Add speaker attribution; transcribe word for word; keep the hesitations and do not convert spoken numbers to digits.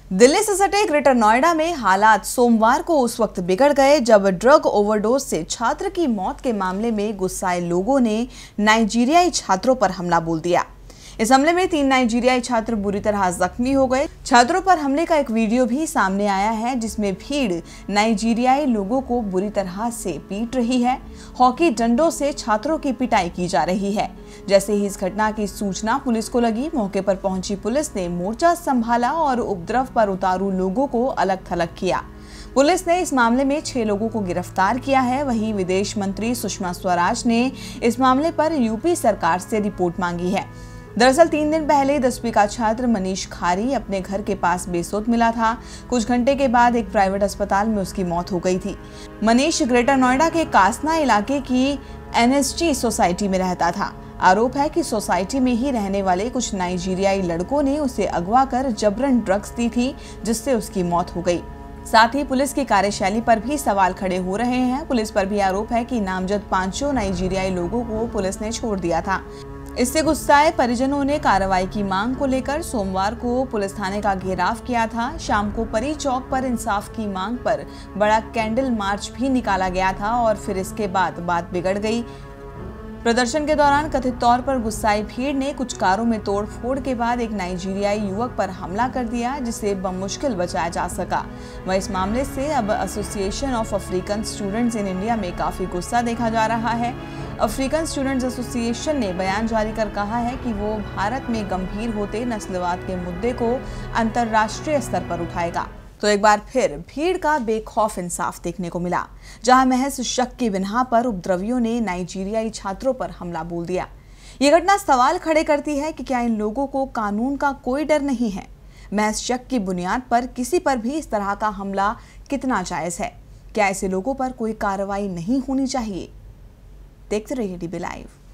Speaker 1: दिल्ली से सटे ग्रेटर नोएडा में हालात सोमवार को उस वक्त बिगड़ गए जब ड्रग ओवरडोज से छात्र की मौत के मामले में गुस्साए लोगों ने नाइजीरियाई छात्रों पर हमला बोल दिया। इस हमले में तीन नाइजीरियाई छात्र बुरी तरह जख्मी हो गए। छात्रों पर हमले का एक वीडियो भी सामने आया है जिसमें भीड़ नाइजीरियाई लोगों को बुरी तरह से पीट रही है। हॉकी डंडों से छात्रों की पिटाई की जा रही है। जैसे ही इस घटना की सूचना पुलिस को लगी, मौके पर पहुंची पुलिस ने मोर्चा संभाला और उपद्रव पर उतारू लोगों को अलग थलग किया। पुलिस ने इस मामले में छह लोगों को गिरफ्तार किया है। वहीं विदेश मंत्री सुषमा स्वराज ने इस मामले पर यूपी सरकार से रिपोर्ट मांगी है। दरअसल तीन दिन पहले दसवीं का छात्र मनीष खारी अपने घर के पास बेसुध मिला था। कुछ घंटे के बाद एक प्राइवेट अस्पताल में उसकी मौत हो गई थी। मनीष ग्रेटर नोएडा के कासना इलाके की एनएसजी सोसाइटी में रहता था। आरोप है कि सोसाइटी में ही रहने वाले कुछ नाइजीरियाई लड़कों ने उसे अगवा कर जबरन ड्रग्स दी थी, जिससे उसकी मौत हो गई। साथ ही पुलिस की कार्यशैली पर भी सवाल खड़े हो रहे हैं। पुलिस पर भी आरोप है कि नामजद पांचों नाइजीरियाई लोगों को पुलिस ने छोड़ दिया था। इससे गुस्साए परिजनों ने कार्रवाई की मांग को लेकर सोमवार को पुलिस थाने का घेराव किया था। शाम को परी चौक पर इंसाफ की मांग पर बड़ा कैंडल मार्च भी निकाला गया था और फिर इसके बाद बात बिगड़ गई। प्रदर्शन के दौरान कथित तौर पर गुस्साई भीड़ ने कुछ कारों में तोड़फोड़ के बाद एक नाइजीरियाई युवक पर हमला कर दिया, जिसे बमुश्किल बचाया जा सका। वह इस मामले से अब Association of African Students in India में काफी गुस्सा देखा जा रहा है। अफ्रीकन स्टूडेंट्स एसोसिएशन ने बयान जारी कर कहा है कि वो भारत में गंभीर होते नस्लवाद के मुद्दे को अंतर्राष्ट्रीय स्तर पर उठाएगा। तो एक बार फिर भीड़ का बेखौफ इंसाफ देखने को मिला, जहां महज शक की बिना पर उपद्रवियों ने नाइजीरियाई छात्रों पर हमला बोल दिया। ये घटना सवाल खड़े करती है कि क्या इन लोगों को कानून का कोई डर नहीं है? महज शक की बुनियाद पर किसी पर भी इस तरह का हमला कितना जायज है? क्या ऐसे लोगों पर कोई कार्रवाई नहीं होनी चाहिए? देखते रहिए डीबी लाइव।